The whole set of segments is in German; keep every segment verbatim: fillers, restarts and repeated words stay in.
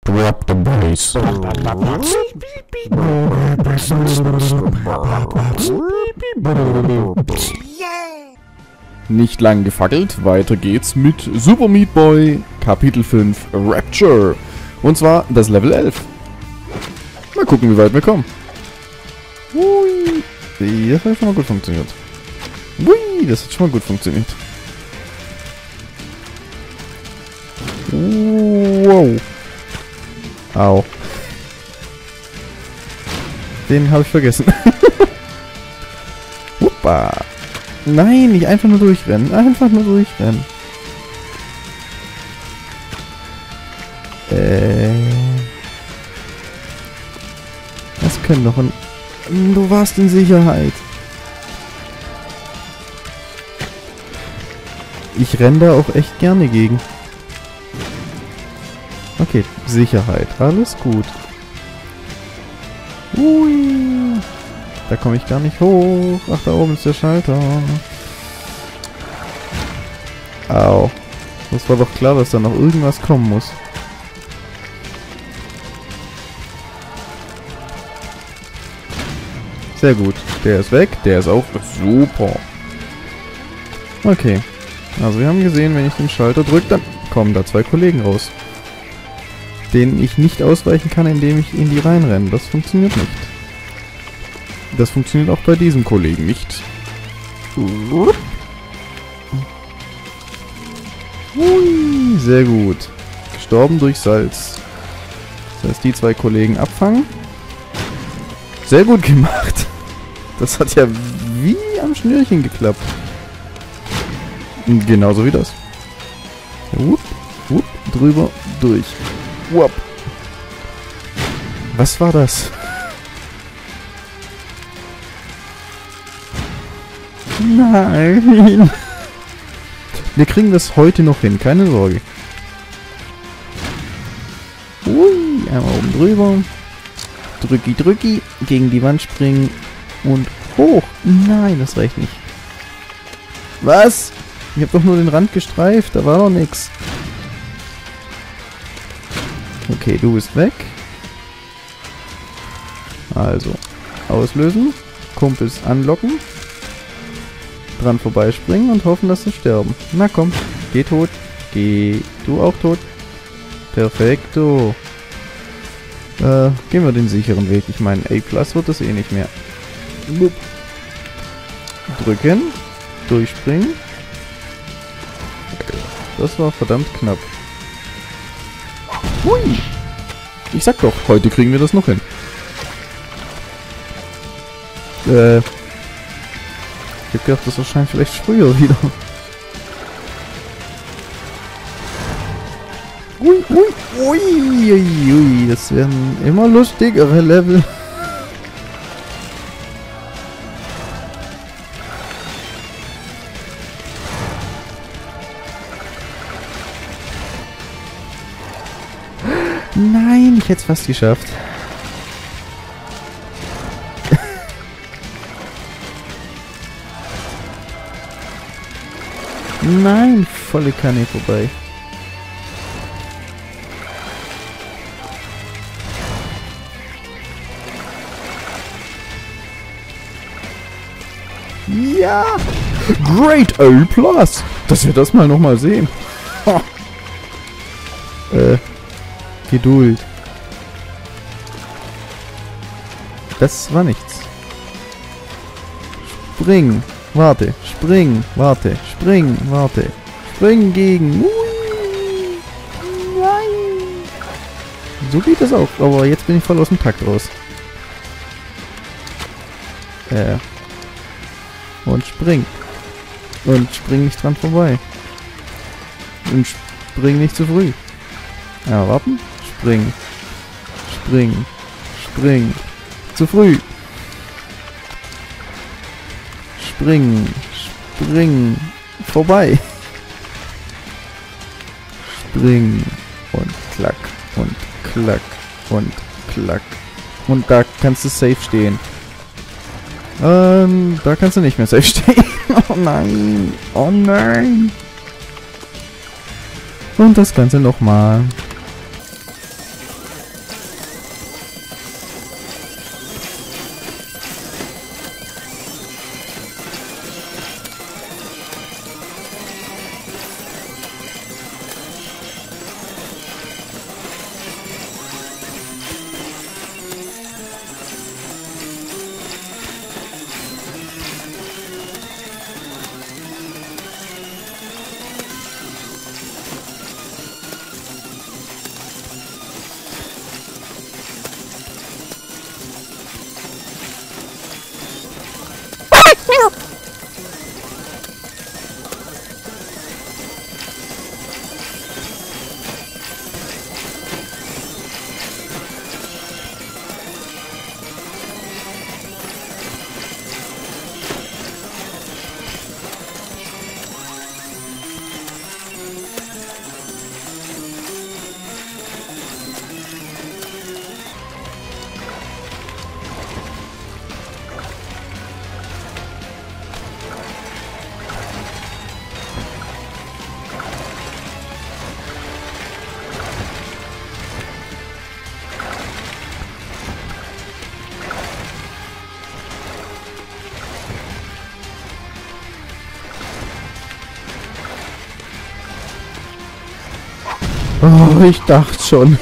Drop the bass. Nicht lang gefackelt, weiter geht's mit Super Meat Boy Kapitel fünf Rapture. Und zwar das Level elf. Mal gucken, wie weit wir kommen. Hui. Das hat schon mal gut funktioniert. Hui, das hat schon mal gut funktioniert. Wow. Au. Den habe ich vergessen. Huppa. Nein, nicht einfach nur durchrennen. Einfach nur durchrennen. Äh. Das können doch ein... Du warst in Sicherheit. Ich renne da auch echt gerne gegen. Okay, Sicherheit. Alles gut. Ui. Da komme ich gar nicht hoch. Ach, da oben ist der Schalter. Au. Das war doch klar, dass da noch irgendwas kommen muss. Sehr gut. Der ist weg. Der ist auch super. Okay. Also wir haben gesehen, wenn ich den Schalter drücke, dann kommen da zwei Kollegen raus. Denen ich nicht ausweichen kann, indem ich in die reinrenne. Das funktioniert nicht. Das funktioniert auch bei diesem Kollegen nicht. Ui, sehr gut. Gestorben durch Salz. Das heißt, die zwei Kollegen abfangen. Sehr gut gemacht. Das hat ja wie am Schnürchen geklappt. Genauso wie das. Wupp, wupp, drüber, durch. Wupp. Was war das? Nein. Wir kriegen das heute noch hin, keine Sorge. Ui, einmal oben drüber. Drücki, drücki, gegen die Wand springen und hoch. Nein, das reicht nicht. Was? Ich habe doch nur den Rand gestreift, da war doch nix. Okay, du bist weg. Also, auslösen, Kumpels anlocken, dran vorbeispringen und hoffen, dass sie sterben. Na komm, geh tot. Geh du auch tot. Perfekto. Äh, gehen wir den sicheren Weg. Ich meine, A plus wird das eh nicht mehr. Drücken. Durchspringen. Das war verdammt knapp. Hui! Ich sag doch, heute kriegen wir das noch hin. Äh. Ich hab gedacht, das erscheint vielleicht früher wieder. Ui, ui, ui, ui, ui. Das werden immer lustigere Level. Nein, ich hätte es fast geschafft. Nein, volle Kanne vorbei. Ja! Great A plus! Dass wir das mal nochmal sehen. Ha. Äh. Geduld. Das war nichts. Spring. Warte. Spring. Warte. Spring. Warte. Spring gegen. Ui. Nein. So geht das auch. Aber jetzt bin ich voll aus dem Takt raus. Äh. Und spring. Und spring nicht dran vorbei. Und spring nicht zu früh. Ja, warten. Spring. Spring. Spring. Zu früh. Spring. Spring. Vorbei. Spring. Und klack. Und klack. Und klack. Und da kannst du safe stehen. Ähm, da kannst du nicht mehr safe stehen. Oh nein. Oh nein. Und das Ganze nochmal. Oh, ich dachte schon.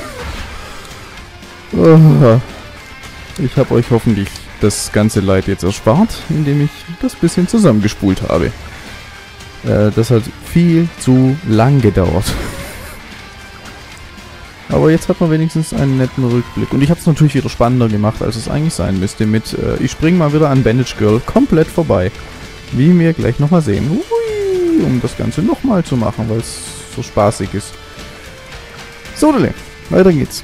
Oh. Ich habe euch hoffentlich das ganze Leid jetzt erspart, indem ich das bisschen zusammengespult habe. Äh, das hat viel zu lang gedauert. Aber jetzt hat man wenigstens einen netten Rückblick. Und ich habe es natürlich wieder spannender gemacht, als es eigentlich sein müsste. Mit, äh, ich springe mal wieder an Bandage Girl komplett vorbei. Wie wir gleich nochmal sehen. Hui, um das Ganze nochmal zu machen, weil es so spaßig ist. So, weiter geht's.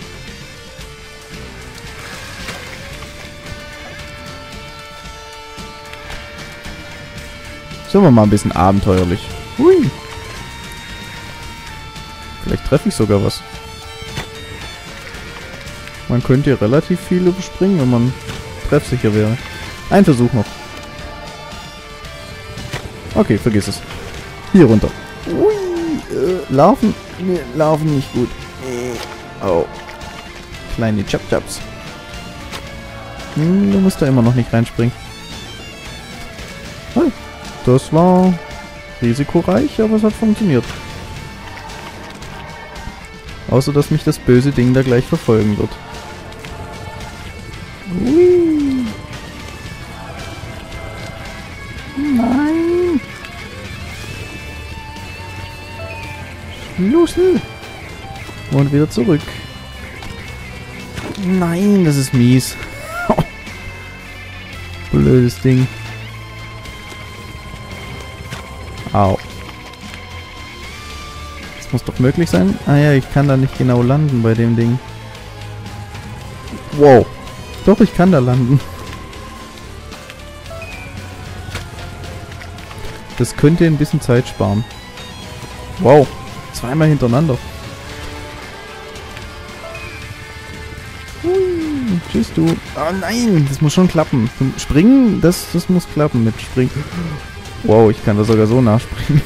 Sind wir mal ein bisschen abenteuerlich. Hui. Vielleicht treffe ich sogar was. Man könnte hier relativ viel überspringen, wenn man treffsicher wäre. Ein Versuch noch. Okay, vergiss es. Hier runter. Ui, äh, laufen. Nee, laufen nicht gut. Oh. Kleine Chap-Chaps. Hm, du musst da immer noch nicht reinspringen. Oh. Das war risikoreich, aber es hat funktioniert. Außer, dass mich das böse Ding da gleich verfolgen wird. Ui. Nein. Schlüssel. Und wieder zurück. Nein, das ist mies. Blödes Ding. Au. Das muss doch möglich sein. Ah ja, ich kann da nicht genau landen bei dem Ding. Wow. Doch, ich kann da landen. Das könnte ein bisschen Zeit sparen. Wow. Zweimal hintereinander. Hui. Tschüss, du. Oh nein, das muss schon klappen. Zum Springen, das, das muss klappen mit Springen. Wow, ich kann da sogar so nachspringen.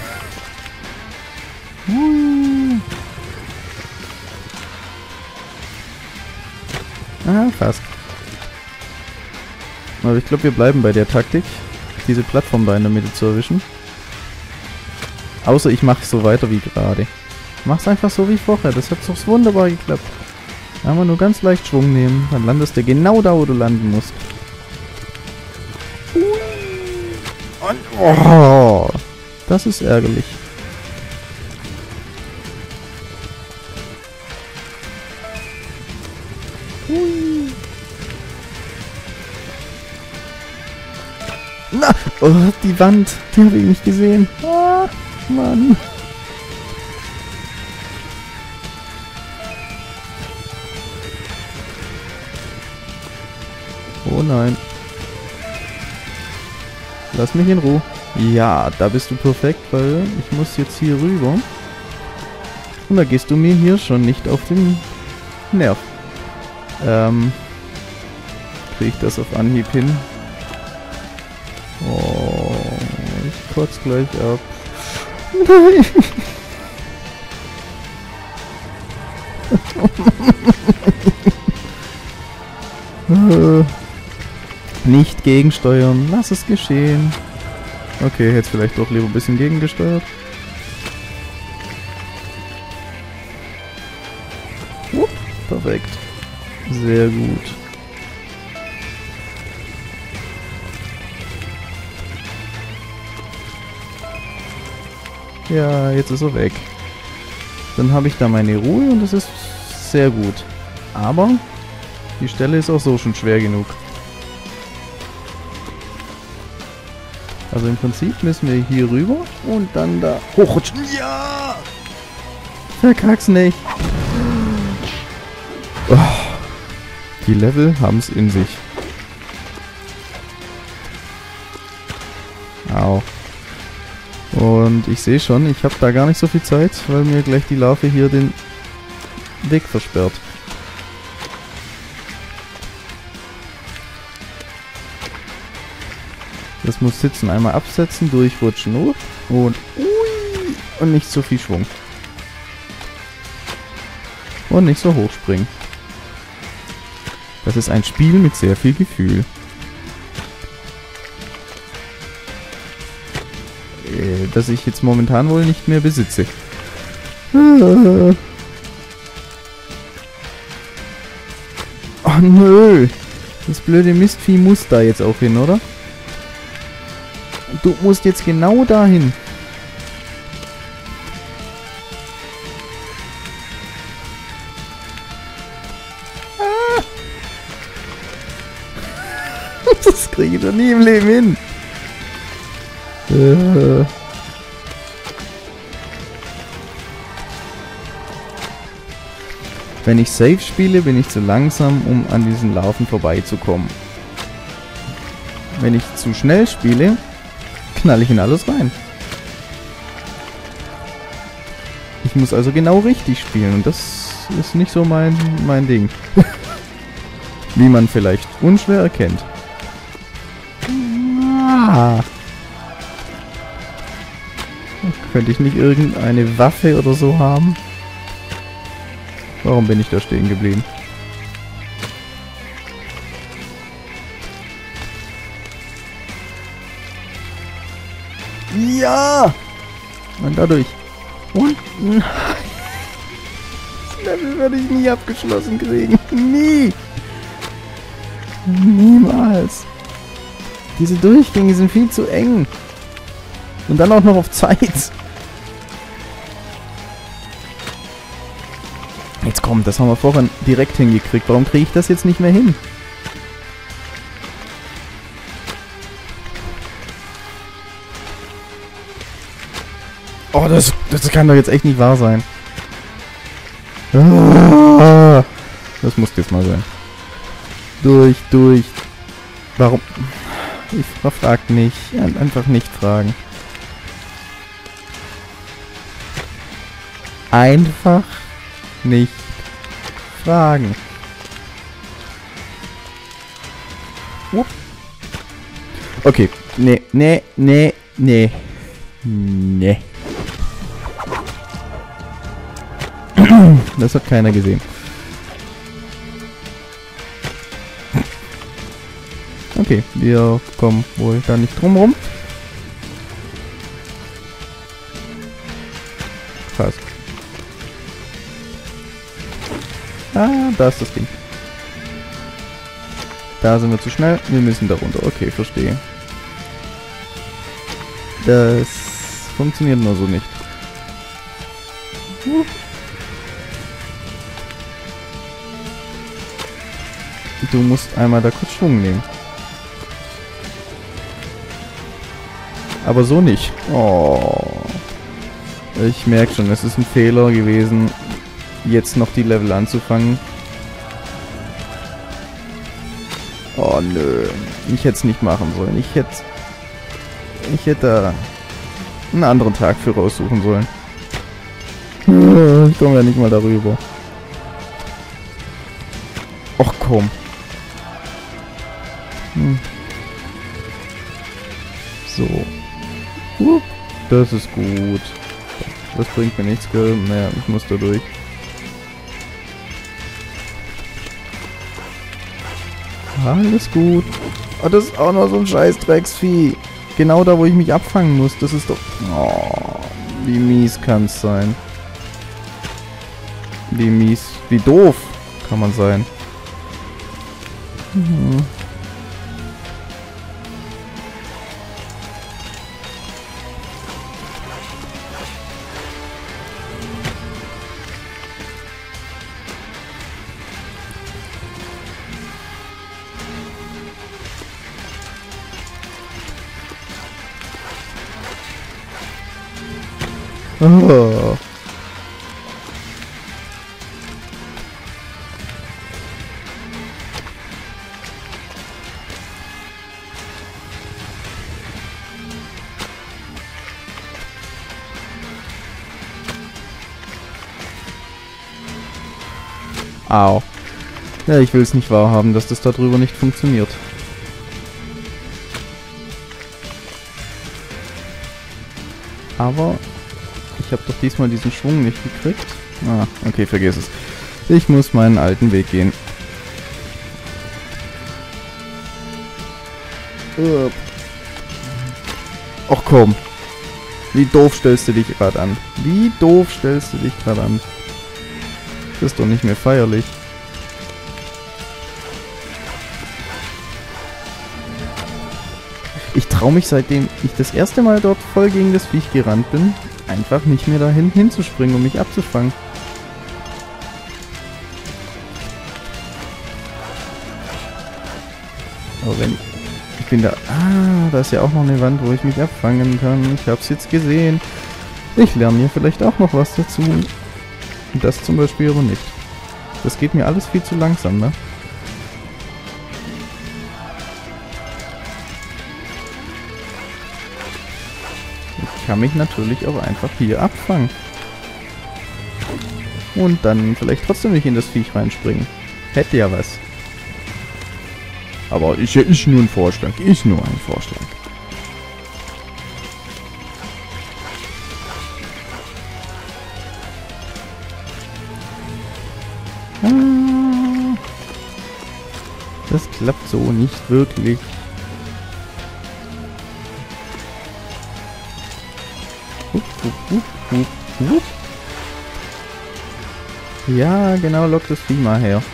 Ah, fast. Aber ich glaube, wir bleiben bei der Taktik, diese Plattform da in der Mitte zu erwischen. Außer ich mache so weiter wie gerade. Mach's einfach so wie vorher, das hat doch wunderbar geklappt. Aber nur ganz leicht Schwung nehmen, dann landest du genau da, wo du landen musst. Und oh, das ist ärgerlich. Hui. Na, oh, die Wand, die habe ich nicht gesehen. Ah, Mann. Oh nein. Lass mich in Ruhe. Ja, da bist du perfekt, weil ich muss jetzt hier rüber. Und da gehst du mir hier schon nicht auf den Nerv. Ähm. Krieg ich das auf Anhieb hin? Oh, ich kotz gleich ab. Nein! Nicht gegensteuern, lass es geschehen. Okay, jetzt vielleicht doch lieber ein bisschen gegengesteuert. Uh, perfekt. Sehr gut. Ja, jetzt ist er weg. Dann habe ich da meine Ruhe und das ist sehr gut. Aber die Stelle ist auch so schon schwer genug. Also im Prinzip müssen wir hier rüber und dann da hochrutschen. Ja! Verkack's nicht. Oh, die Level haben's in sich. Au. Und ich sehe schon, ich habe da gar nicht so viel Zeit, weil mir gleich die Larve hier den Weg versperrt. Das muss sitzen. Einmal absetzen, durchrutschen. Oh, und ui, und nicht so viel Schwung. Und nicht so hoch springen. Das ist ein Spiel mit sehr viel Gefühl. Äh, das ich jetzt momentan wohl nicht mehr besitze. Oh nö. Das blöde Mistvieh muss da jetzt auch hin, oder? Du musst jetzt genau dahin. Ah. Das kriege ich doch nie im Leben hin. Äh. Wenn ich safe spiele, bin ich zu langsam, um an diesen Larven vorbeizukommen. Wenn ich zu schnell spiele, knall ich in alles rein. Ich muss also genau richtig spielen und das ist nicht so mein, mein Ding. Wie man vielleicht unschwer erkennt. Ah. Könnte ich nicht irgendeine Waffe oder so haben? Warum bin ich da stehen geblieben? Ja! Und dadurch. Und nein! Das Level werde ich nie abgeschlossen kriegen. Nie! Niemals! Diese Durchgänge sind viel zu eng. Und dann auch noch auf Zeit. Jetzt komm, das haben wir vorhin direkt hingekriegt. Warum kriege ich das jetzt nicht mehr hin? Oh, das, das kann doch jetzt echt nicht wahr sein. Ah, das muss jetzt mal sein. Durch, durch. Warum? Ich frag nicht. Einfach nicht fragen. Einfach nicht fragen. Upp. Okay. Nee, nee, nee, nee. Nee. Das hat keiner gesehen. Okay, wir kommen wohl da nicht drum rum. Fast. Ah, da ist das Ding. Da sind wir zu schnell. Wir müssen da runter. Okay, verstehe. Das funktioniert nur so nicht. Huh. Du musst einmal da kurz Schwung nehmen. Aber so nicht. Oh. Ich merke schon, es ist ein Fehler gewesen, jetzt noch die Level anzufangen. Oh nö. Ich hätte es nicht machen sollen. Ich hätte... Ich hätte da einen anderen Tag für raussuchen sollen. Ich komme ja nicht mal darüber. Och komm. Hm. So. Uh, das ist gut. Das bringt mir nichts mehr. Ich muss da durch. Alles gut. Oh, das ist auch noch so ein scheiß Drecksvieh. Genau da, wo ich mich abfangen muss. Das ist doch... Oh, wie mies kann es sein. Wie mies... Wie doof kann man sein. Mhm. Oh. Au. Ja, ich will es nicht wahrhaben, dass das da drüber nicht funktioniert. Aber ich habe doch diesmal diesen Schwung nicht gekriegt. Ah, okay, vergiss es. Ich muss meinen alten Weg gehen. Och komm. Wie doof stellst du dich gerade an? Wie doof stellst du dich gerade an? Das ist doch nicht mehr feierlich. traue mich, seitdem ich das erste Mal dort voll gegen das Viech gerannt bin, einfach nicht mehr da hinten hinzuspringen, um mich abzufangen. Aber wenn... Ich bin da... Ah, da ist ja auch noch eine Wand, wo ich mich abfangen kann. Ich hab's jetzt gesehen. Ich lerne hier vielleicht auch noch was dazu. Das zum Beispiel aber nicht. Das geht mir alles viel zu langsam, ne? Ich kann mich natürlich auch einfach hier abfangen. Und dann vielleicht trotzdem nicht in das Viech reinspringen. Hätte ja was. Aber ist ja ist nur ein Vorschlag. Ist nur ein Vorschlag. Ah, das klappt so nicht wirklich. Hup, hup, hup, hup, hup. Ja, genau, lock das Vieh mal her.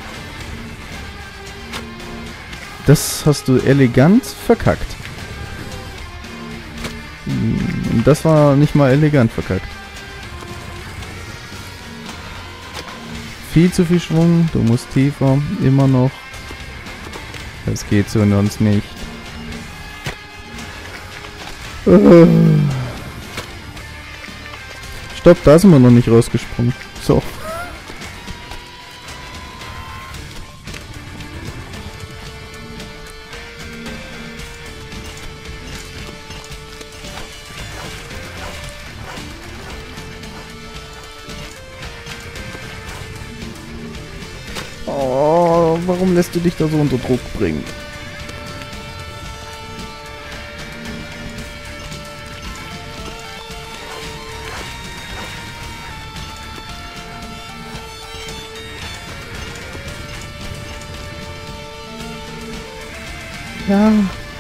Das hast du elegant verkackt. Das war nicht mal elegant verkackt. Viel zu viel Schwung, du musst tiefer, immer noch. Das geht so sonst nicht. Stopp, da sind wir noch nicht rausgesprungen. So. Oh, warum lässt du dich da so unter Druck bringen? Ja.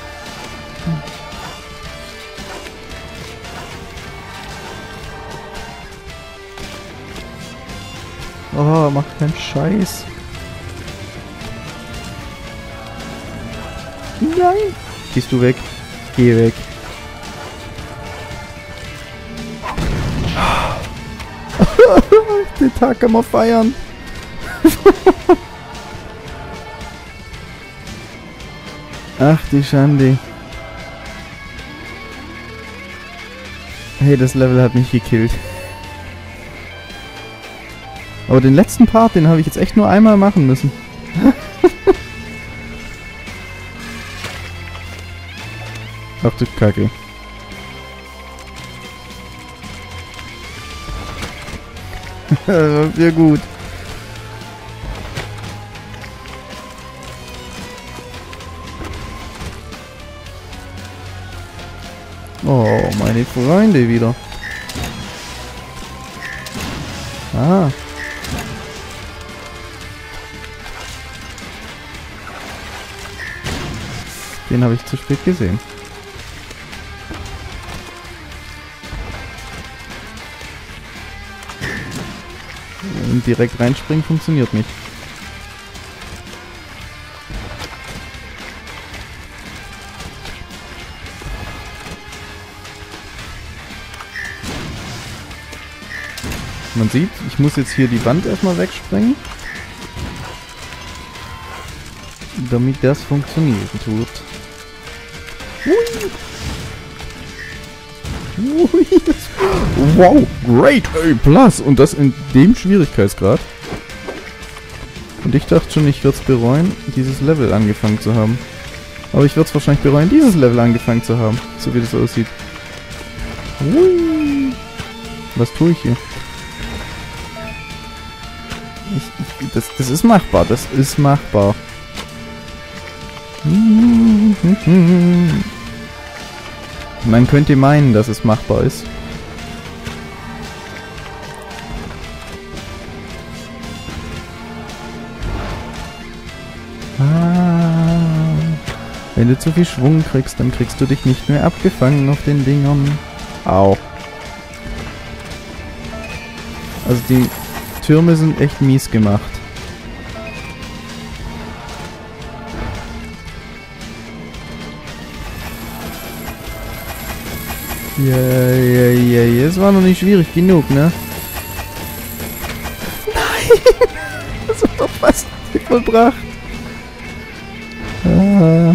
Oh, mach keinen Scheiß. Nein! Gehst du weg? Geh weg. Den Tag kann man feiern. Ach die Schande. Hey, das Level hat mich gekillt. Aber den letzten Part, den habe ich jetzt echt nur einmal machen müssen. Ach du Kacke. Sehr gut. Oh, meine Freunde wieder. Ah. Den habe ich zu spät gesehen. Und direkt reinspringen funktioniert nicht. Man sieht, ich muss jetzt hier die Wand erstmal wegsprengen, damit das funktionieren tut. Hui. Hui. Wow, Great A Plus und das in dem Schwierigkeitsgrad. Und ich dachte schon, ich würde es bereuen, dieses Level angefangen zu haben. Aber ich würde es wahrscheinlich bereuen, dieses Level angefangen zu haben, so wie das aussieht. Hui. Was tue ich hier? Ich, ich, das, das ist machbar, das ist machbar. Man könnte meinen, dass es machbar ist. Ah, wenn du zu viel Schwung kriegst, dann kriegst du dich nicht mehr abgefangen auf den Dingern. Au. Also die Türme sind echt mies gemacht. Ja, ja, ja, ja. Es war noch nicht schwierig genug, ne? Nein! Das war doch fast vollbracht. Ah.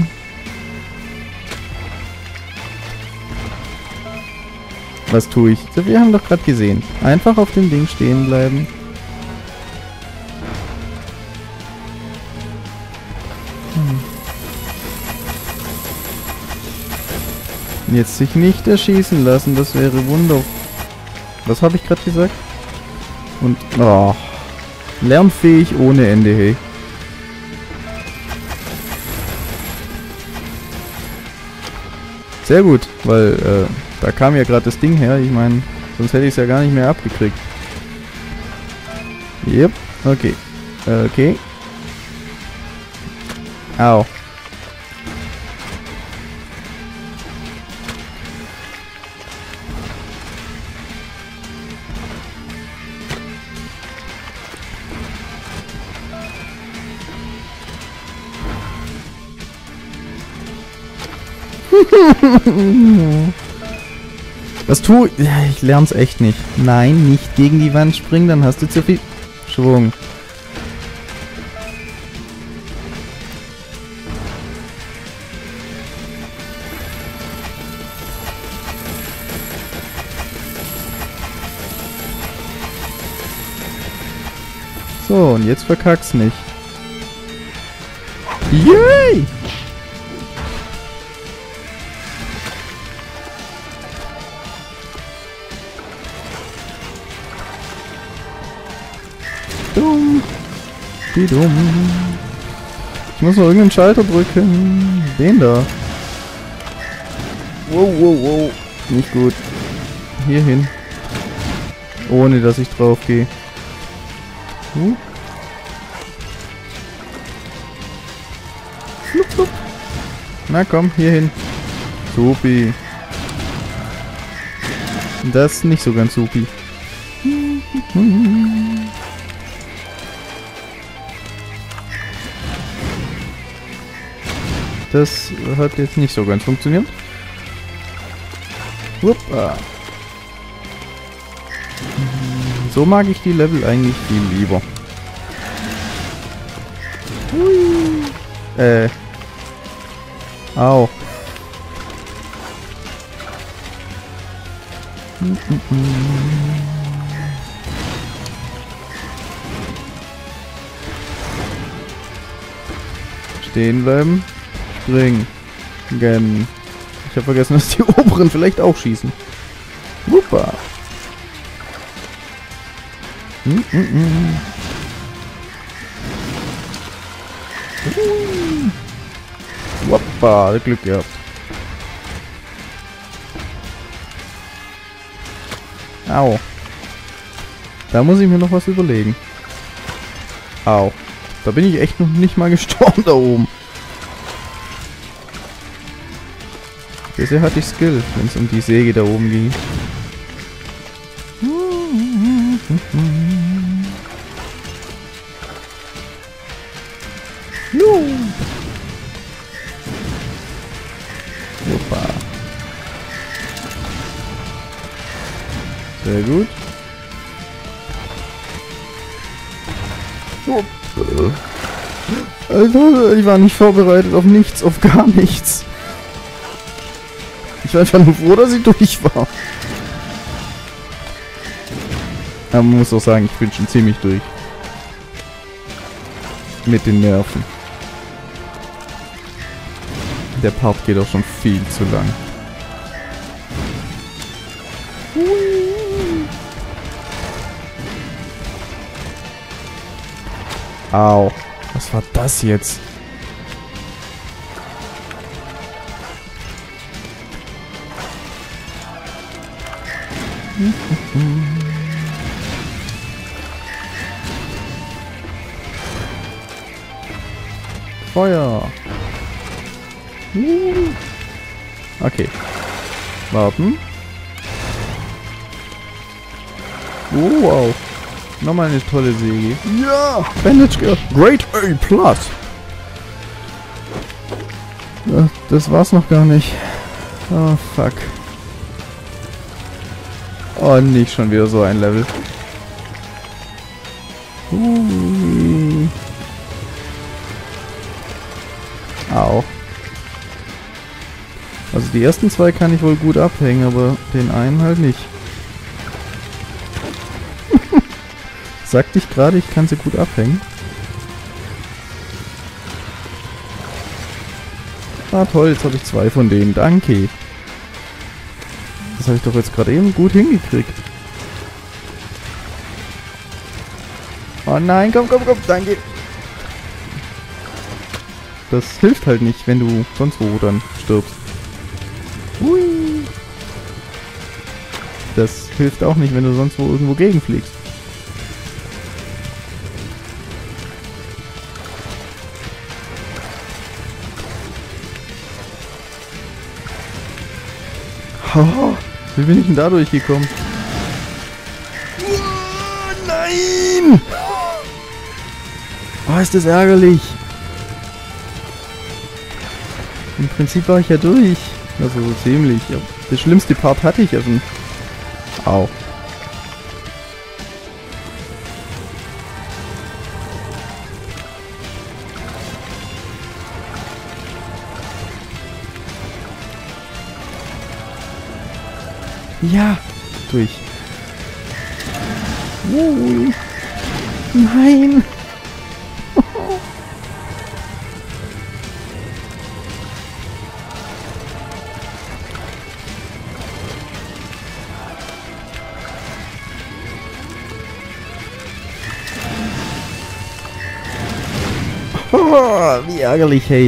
Was tue ich? Wir haben doch gerade gesehen. Einfach auf dem Ding stehen bleiben. Hm. Jetzt sich nicht erschießen lassen, das wäre wunderbar. Was habe ich gerade gesagt? Und, oh, lernfähig ohne Ende, hey. Sehr gut, weil, äh, da kam ja gerade das Ding her. Ich meine, sonst hätte ich es ja gar nicht mehr abgekriegt. Yep, okay. Okay. Au. Was tu? Ja, ich lern's echt nicht. Nein, nicht gegen die Wand springen, dann hast du zu viel Schwung. So, und jetzt verkack's nicht. Yay! Dumm. Wie dumm. Ich muss noch irgendeinen Schalter drücken. Den da. Wow, wow, wow. Nicht gut. Hier hin. Ohne dass ich drauf gehe. Hm? Flup, flup. Na komm, hier hin. Supi. Das ist nicht so ganz supi. Das hat jetzt nicht so ganz funktioniert. Huppa. So mag ich die Level eigentlich viel lieber. Hui. Äh. Au. Stehen bleiben. Springen. Gen. Ich habe vergessen, dass die oberen vielleicht auch schießen. Huppa. Mm -mm -mm. Hoppa, Glück gehabt. Au. Da muss ich mir noch was überlegen. Au. Da bin ich echt noch nicht mal gestorben da oben. Bisher hatte ich Skill, wenn es um die Säge da oben ging. Juhu. Hoppa. Sehr gut. Oh. Alter, ich war nicht vorbereitet auf nichts, auf gar nichts. Ich war einfach nur froh, dass ich durch war. Aber man muss auch sagen, ich bin schon ziemlich durch. Mit den Nerven. Der Part geht auch schon viel zu lang. Au. Was war das jetzt? Feuer. Okay. Warten. Oh, wow. Nochmal eine tolle Säge. Ja! Bandage Girl. Great A Plus. Ja, das war's noch gar nicht. Oh, fuck. Oh, nicht schon wieder so ein Level. Ui. Au. Also die ersten zwei kann ich wohl gut abhängen, aber den einen halt nicht. Sagte ich gerade, ich kann sie gut abhängen? Ah toll, jetzt habe ich zwei von denen. Danke. Das habe ich doch jetzt gerade eben gut hingekriegt. Oh nein, komm, komm, komm, danke. Das hilft halt nicht, wenn du sonst wo dann stirbst. Hui. Das hilft auch nicht, wenn du sonst wo irgendwo gegenfliegst. Oh, wie bin ich denn da durchgekommen? Oh, nein! Oh, ist das ärgerlich. Im Prinzip war ich ja durch. Also ziemlich. Ja, das schlimmste Part hatte ich ja schon. Au. Ja, durch. Uh, nein. Oh, wie ärgerlich, hey.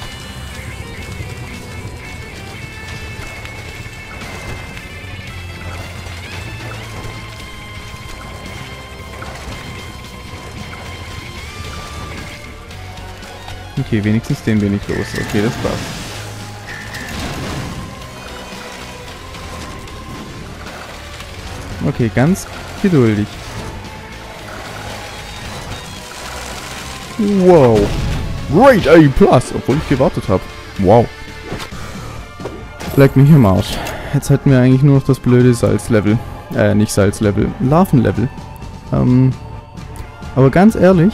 Okay, wenigstens den bin ich los. Okay, das passt. Okay, ganz geduldig. Wow. Great A Plus, obwohl ich gewartet habe. Wow. Leck mich im Arsch. Jetzt hätten wir eigentlich nur noch das blöde Salzlevel. Äh, nicht Salzlevel. Larvenlevel. Ähm. Aber ganz ehrlich.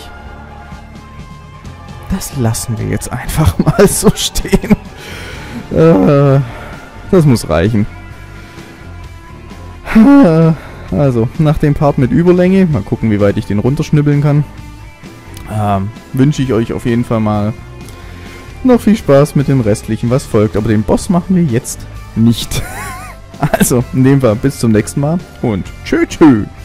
Das lassen wir jetzt einfach mal so stehen. Äh, das muss reichen. Also, nach dem Part mit Überlänge, mal gucken, wie weit ich den runterschnibbeln kann, ähm, wünsche ich euch auf jeden Fall mal noch viel Spaß mit dem restlichen, was folgt. Aber den Boss machen wir jetzt nicht. Also, in dem Fall bis zum nächsten Mal und tschö tschö.